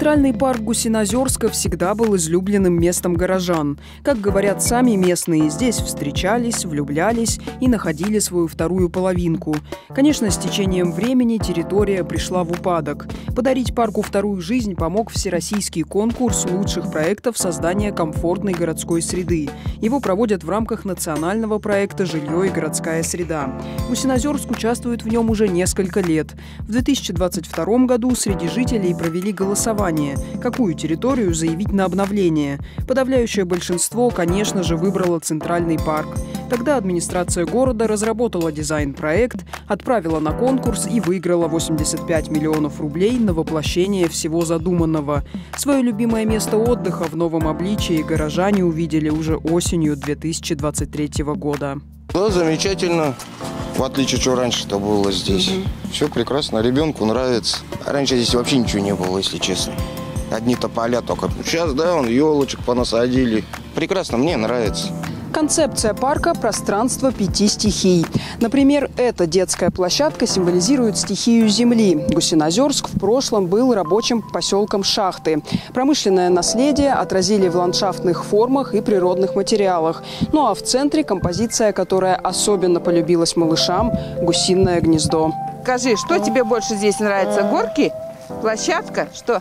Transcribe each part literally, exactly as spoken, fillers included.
Центральный парк Гусиноозерска всегда был излюбленным местом горожан. Как говорят сами местные, здесь встречались, влюблялись и находили свою вторую половинку. Конечно, с течением времени территория пришла в упадок. Подарить парку вторую жизнь помог всероссийский конкурс лучших проектов создания комфортной городской среды. Его проводят в рамках национального проекта «Жилье и городская среда». Гусиноозерск участвует в нем уже несколько лет. В две тысячи двадцать втором году среди жителей провели голосование, какую территорию заявить на обновление. Подавляющее большинство, конечно же, выбрало Центральный парк. Тогда администрация города разработала дизайн-проект, отправила на конкурс и выиграла восемьдесят пять миллионов рублей на воплощение всего задуманного. Свое любимое место отдыха в новом обличии горожане увидели уже осенью две тысячи двадцать третьего года. Да, замечательно. В отличие от чего раньше-то было здесь. Угу. Все прекрасно, ребенку нравится. А раньше здесь вообще ничего не было, если честно. Одни-то поля только. Сейчас, да, вон елочек понасадили. Прекрасно, мне нравится. Концепция парка – пространство пяти стихий. Например, эта детская площадка символизирует стихию земли. Гусиноозерск в прошлом был рабочим поселком Шахты. Промышленное наследие отразили в ландшафтных формах и природных материалах. Ну а в центре композиция, которая особенно полюбилась малышам – гусиное гнездо. Скажи, что тебе больше здесь нравится? Горки? Площадка? Что?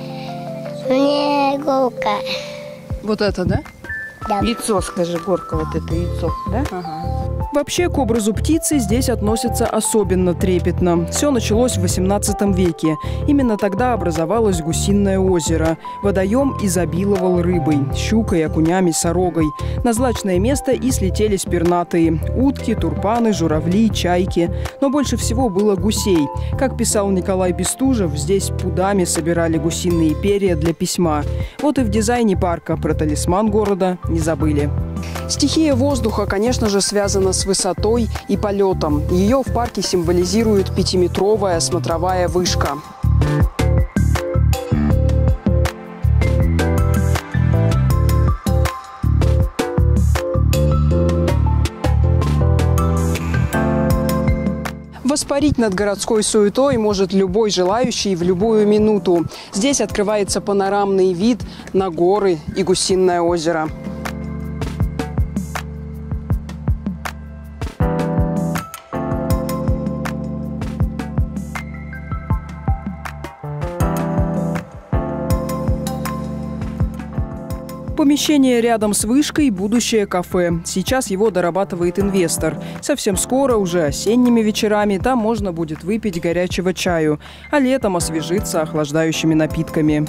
Мне горка. Вот это, да? Да. Яйцо, скажи, горка, вот это яйцо, да? Ага. Вообще, к образу птицы здесь относятся особенно трепетно. Все началось в восемнадцатом веке. Именно тогда образовалось Гусиное озеро. Водоем изобиловал рыбой, щукой, окунями, сорогой. На злачное место и слетелись пернатые – утки, турпаны, журавли, чайки. Но больше всего было гусей. Как писал Николай Бестужев, здесь пудами собирали гусиные перья для письма. Вот и в дизайне парка про талисман города не забыли. Стихия воздуха, конечно же, связана с высотой и полетом. Ее в парке символизирует пятиметровая смотровая вышка. Воспарить над городской суетой может любой желающий в любую минуту. Здесь открывается панорамный вид на горы и Гусиное озеро. Помещение рядом с вышкой – будущее кафе. Сейчас его дорабатывает инвестор. Совсем скоро, уже осенними вечерами, там можно будет выпить горячего чаю, а летом освежиться охлаждающими напитками.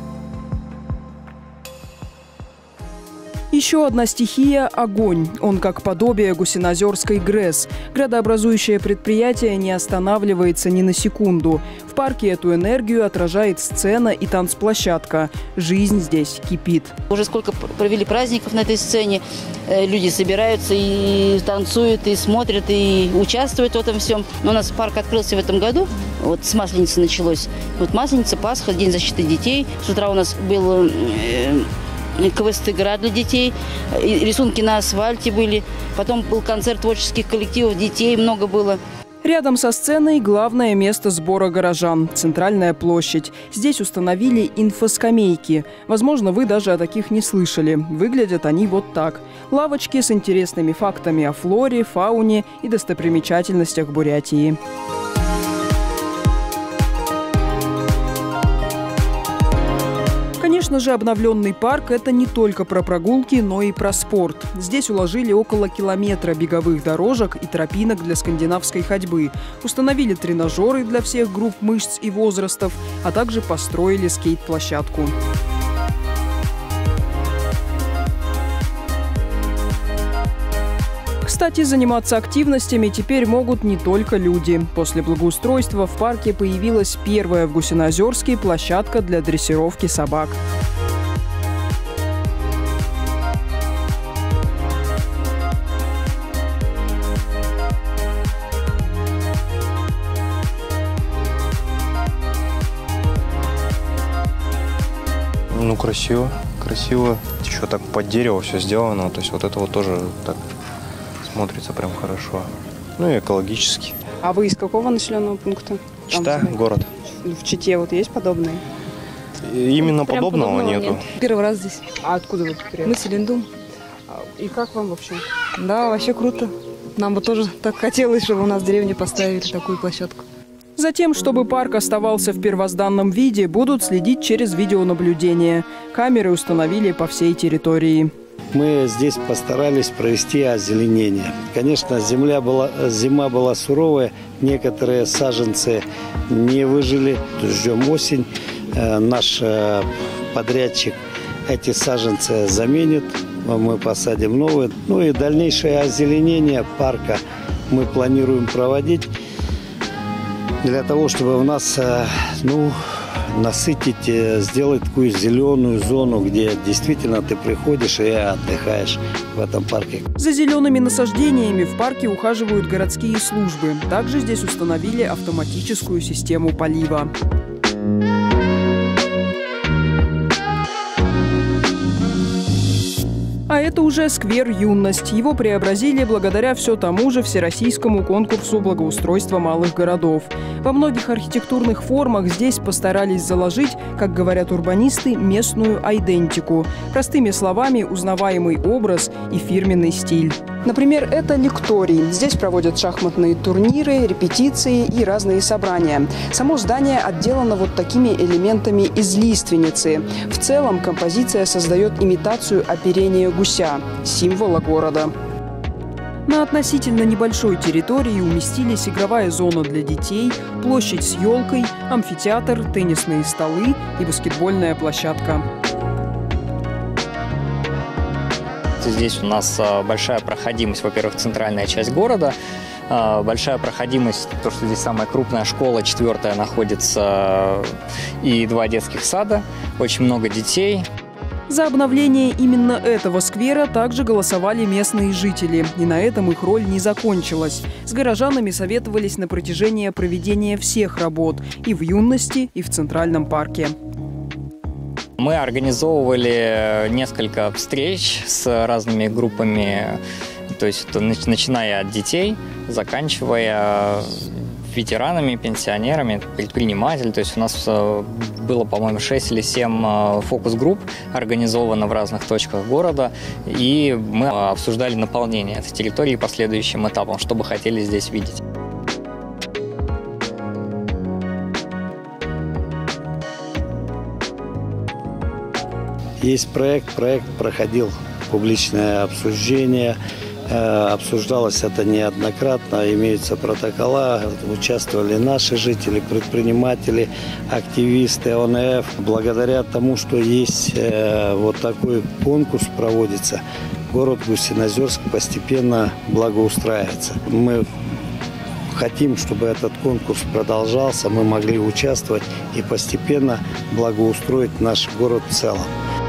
Еще одна стихия – огонь. Он как подобие гусиноозерской ГРЭС. Градообразующее предприятие не останавливается ни на секунду. В парке эту энергию отражает сцена и танцплощадка. Жизнь здесь кипит. Уже сколько провели праздников на этой сцене. Люди собираются и танцуют, и смотрят, и участвуют в этом всем. Но у нас парк открылся в этом году. Вот с Масленицы началось. Вот Масленица, Пасха, День защиты детей. С утра у нас был квест-игра для детей, рисунки на асфальте были. Потом был концерт творческих коллективов, детей много было. Рядом со сценой главное место сбора горожан – Центральная площадь. Здесь установили инфоскамейки. Возможно, вы даже о таких не слышали. Выглядят они вот так. Лавочки с интересными фактами о флоре, фауне и достопримечательностях Бурятии. Конечно же, обновленный парк – это не только про прогулки, но и про спорт. Здесь уложили около километра беговых дорожек и тропинок для скандинавской ходьбы. Установили тренажеры для всех групп мышц и возрастов, а также построили скейт-площадку. Кстати, заниматься активностями теперь могут не только люди. После благоустройства в парке появилась первая в Гусиноозерске площадка для дрессировки собак. Ну, красиво, красиво. Еще так под дерево все сделано. То есть вот это вот тоже так смотрится прям хорошо. Ну и экологически. А вы из какого населенного пункта? Чита, город. В Чите вот есть подобные? Именно Прям подобного, подобного нету. нет. Первый раз здесь. А откуда вы приехали? Мы с Илиндум. И как вам вообще? Да, вообще круто. Нам бы тоже так хотелось, чтобы у нас в деревне поставили такую площадку. Затем, чтобы парк оставался в первозданном виде, будут следить через видеонаблюдение. Камеры установили по всей территории. Мы здесь постарались провести озеленение. Конечно, земля была, зима была суровая, некоторые саженцы не выжили. Ждем осень. Наш подрядчик эти саженцы заменит. Мы посадим новые. Ну и дальнейшее озеленение парка мы планируем проводить для того, чтобы у нас, ну, насытить, сделать такую зеленую зону, где действительно ты приходишь и отдыхаешь в этом парке. За зелеными насаждениями в парке ухаживают городские службы. Также здесь установили автоматическую систему полива. А это уже сквер «Юность». Его преобразили благодаря все тому же всероссийскому конкурсу благоустройства малых городов. Во многих архитектурных формах здесь постарались заложить, как говорят урбанисты, местную айдентику. Простыми словами, узнаваемый образ и фирменный стиль. Например, это лекторий. Здесь проводят шахматные турниры, репетиции и разные собрания. Само здание отделано вот такими элементами из лиственницы. В целом композиция создает имитацию оперения гуся, символа города. На относительно небольшой территории уместились игровая зона для детей, площадь с елкой, амфитеатр, теннисные столы и баскетбольная площадка. Здесь у нас большая проходимость, во-первых, центральная часть города, большая проходимость, то, что здесь самая крупная школа, четвертая находится, и два детских сада, очень много детей. За обновление именно этого сквера также голосовали местные жители. И на этом их роль не закончилась. С горожанами советовались на протяжении проведения всех работ и в «Юности», и в Центральном парке. Мы организовывали несколько встреч с разными группами, то есть начиная от детей, заканчивая ветеранами, пенсионерами, предпринимателями. То есть у нас было, по-моему, шесть или семь фокус-групп организовано в разных точках города, и мы обсуждали наполнение этой территории последующим этапом, что бы хотели здесь видеть. Есть проект, проект проходил публичное обсуждение, обсуждалось это неоднократно, имеются протокола, участвовали наши жители, предприниматели, активисты о эн эф. Благодаря тому, что есть вот такой конкурс проводится, город Гусиноозерск постепенно благоустраивается. Мы хотим, чтобы этот конкурс продолжался, мы могли участвовать и постепенно благоустроить наш город в целом.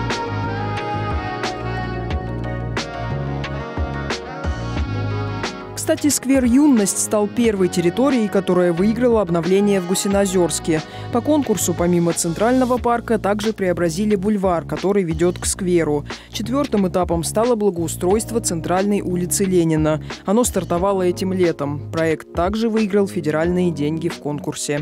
Кстати, сквер «Юность» стал первой территорией, которая выиграла обновление в Гусиноозерске. По конкурсу, помимо Центрального парка, также преобразили бульвар, который ведет к скверу. Четвертым этапом стало благоустройство центральной улицы Ленина. Оно стартовало этим летом. Проект также выиграл федеральные деньги в конкурсе.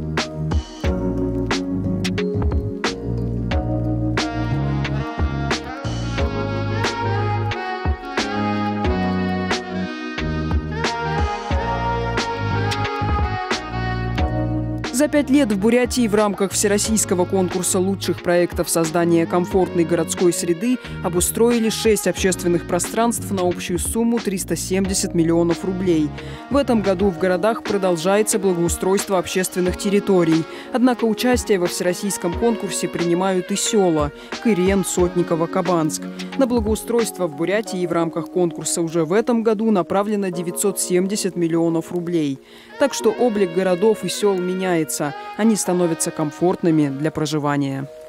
За пять лет в Бурятии в рамках всероссийского конкурса лучших проектов создания комфортной городской среды обустроили шесть общественных пространств на общую сумму триста семьдесят миллионов рублей. В этом году в городах продолжается благоустройство общественных территорий. Однако участие во всероссийском конкурсе принимают и села – Кырен, Сотниково, Кабанск. На благоустройство в Бурятии в рамках конкурса уже в этом году направлено девятьсот семьдесят миллионов рублей. Так что облик городов и сел меняется. Они становятся комфортными для проживания.